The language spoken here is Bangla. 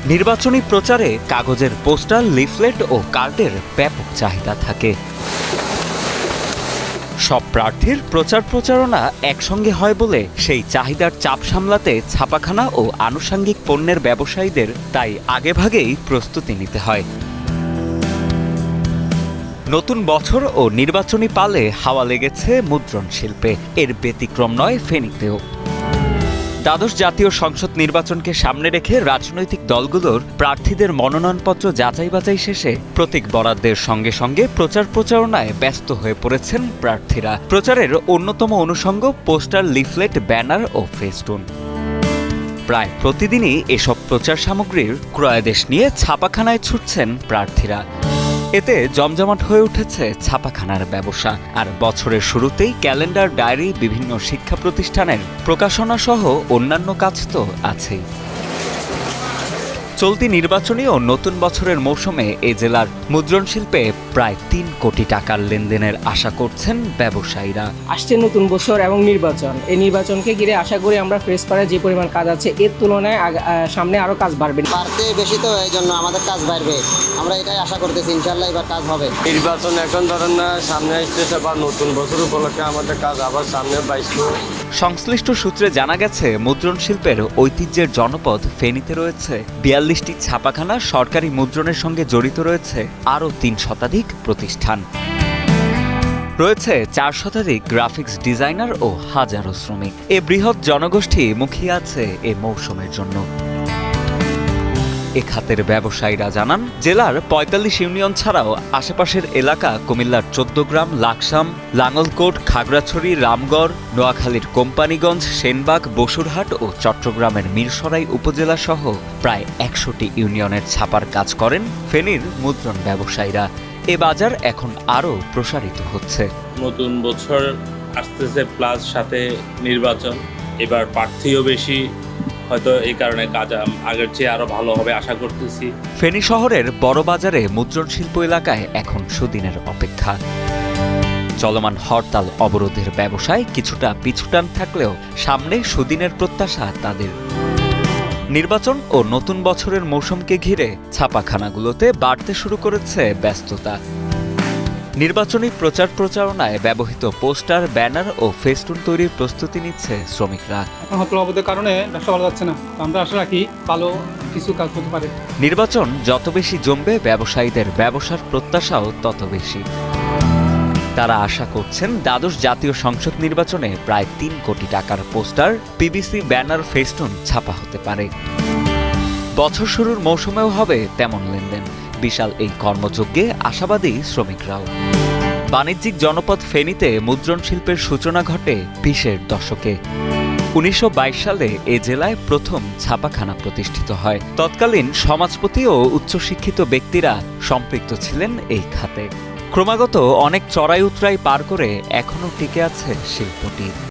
নির্বাচনী প্রচারে কাগজের পোস্টার, লিফলেট ও কার্ডের ব্যাপক চাহিদা থাকে। সব প্রার্থীর প্রচার প্রচারণা একসঙ্গে হয় বলে সেই চাহিদার চাপ সামলাতে ছাপাখানা ও আনুষঙ্গিক পণ্যের ব্যবসায়ীদের তাই আগেভাগেই প্রস্তুতি নিতে হয়। নতুন বছর ও নির্বাচনী পালে হাওয়া লেগেছে মুদ্রণ শিল্পে। এর ব্যতিক্রম নয় ফেনীতেও। দ্বাদশ জাতীয় সংসদ নির্বাচনকে সামনে রেখে রাজনৈতিক দলগুলোর প্রার্থীদের মনোনয়নপত্র যাচাই বাছাই শেষে প্রতীক বরাদ্দের সঙ্গে সঙ্গে প্রচার প্রচারণায় ব্যস্ত হয়ে পড়েছেন প্রার্থীরা। প্রচারের অন্যতম অনুষঙ্গ পোস্টার, লিফলেট, ব্যানার ও ফেস্টুন। প্রায় প্রতিদিনই এসব প্রচার সামগ্রীর ক্রয়াদেশ নিয়ে ছাপাখানায় ছুটছেন প্রার্থীরা। এতে জমজমাট হয়ে উঠেছে ছাপাখানার ব্যবসা। আর বছরের শুরুতেই ক্যালেন্ডার, ডায়েরি, বিভিন্ন শিক্ষা প্রতিষ্ঠানের প্রকাশনা সহ অন্যান্য কাজ তো আছেই। চলতি নির্বাচনী ও নতুন বছরের মৌসুমে এ জেলার মুদ্রণ শিল্পে প্রায় ৩ কোটি টাকার লেনদেনের আশা করছেন ব্যবসায়ীরা। আসছে নতুন বছর এবং নির্বাচন, এই নির্বাচনকে ঘিরে আশা করি আমরা প্রেসপাড়ায় যে পরিমাণ কাজ আছে এর তুলনায় সামনে আরো কাজ বাড়বে। বাড়তে বেশি তো এই জন্য আমাদের কাজ বাড়বে, আমরা এটাই আশা করতেছি। ইনশাল্লাহ এবার কাজ হবে। নির্বাচন এখন ধরেন না সামনে আসতেছে, বা নতুন বছর উপলক্ষে আমাদের কাজ আবার সামনে বাইসব। সংশ্লিষ্ট সূত্রে জানা গেছে, মুদ্রণ শিল্পের ঐতিহ্যের জনপদ ফেনীতে রয়েছে ৪২টি ছাপাখানা। সরকারি মুদ্রণের সঙ্গে জড়িত রয়েছে আরও ৩ শতাধিক প্রতিষ্ঠান। রয়েছে ৪ শতাধিক গ্রাফিক্স ডিজাইনার ও হাজারো শ্রমিক। এ বৃহৎ জনগোষ্ঠী মুখিয়ে আছে এ মৌসুমের জন্য। এ খাতের ব্যবসায়ীরা জানান, জেলার ৪৫ ইউনিয়ন ছাড়াও আশেপাশের এলাকা কুমিল্লার ১৪ গ্রাম, লাকসাম, লাঙ্গলকোট, খাগড়াছড়ি, রামগড়, নোয়াখালীর কোম্পানিগঞ্জ, সেনবাগ, বসুরহাট ও চট্টগ্রামের মিরসরাই উপজেলা সহ প্রায় ১০০টি ইউনিয়নের ছাপার কাজ করেন ফেনীর মুদ্রণ ব্যবসায়ীরা। এ বাজার এখন আরও প্রসারিত হচ্ছে। নতুন বছর আসতেছে, প্লাস সাথে নির্বাচন। এবার প্রার্থীও বেশি, হয়তো এই কারণে কাজ আগের চেয়ে আরো ভালো হবে আশা করতেছি। ফেনী শহরের বড় বাজারে মুদ্রণ শিল্প এলাকায় এখন সুদিনের অপেক্ষা। চলমান হরতাল অবরোধের ব্যবসায় কিছুটা পিছুটান থাকলেও সামনে সুদিনের প্রত্যাশা তাদের। নির্বাচন ও নতুন বছরের মৌসুমকে ঘিরে ছাপাখানাগুলোতে বাড়তে শুরু করেছে ব্যস্ততা। নির্বাচনী প্রচার প্রচারণায় ব্যবহৃত পোস্টার, ব্যানার ও ফেস্টুন তৈরির প্রস্তুতি নিচ্ছে শ্রমিকরা। হরতাল অবরোধের কারণে ব্যবসা ভালো যাচ্ছে না, আমরা আশা রাখি ভালো কিছু কাজ হতে পারে। নির্বাচন যত বেশি জমবে, ব্যবসায়ীদের ব্যবসার প্রত্যাশাও তত বেশি। তারা আশা করছেন দ্বাদশ জাতীয় সংসদ নির্বাচনে প্রায় ৩ কোটি টাকার পোস্টার, পিবিসি, ব্যানার, ফেস্টুন ছাপা হতে পারে। বছর শুরুর মৌসুমেও হবে তেমন লেনদেন। বিশাল এই কর্মযজ্ঞে আশাবাদী শ্রমিকরাও। বাণিজ্যিক জনপদ ফেনীতে মুদ্রণ শিল্পের সূচনা ঘটে ২০-এর দশকে। ১৯২২ সালে এ জেলায় প্রথম ছাপাখানা প্রতিষ্ঠিত হয়। তৎকালীন সমাজপতি ও উচ্চশিক্ষিত ব্যক্তিরা সম্পৃক্ত ছিলেন এই খাতে। ক্রমাগত অনেক চড়াই উতরাই পার করে এখনও টিকে আছে শিল্পটি।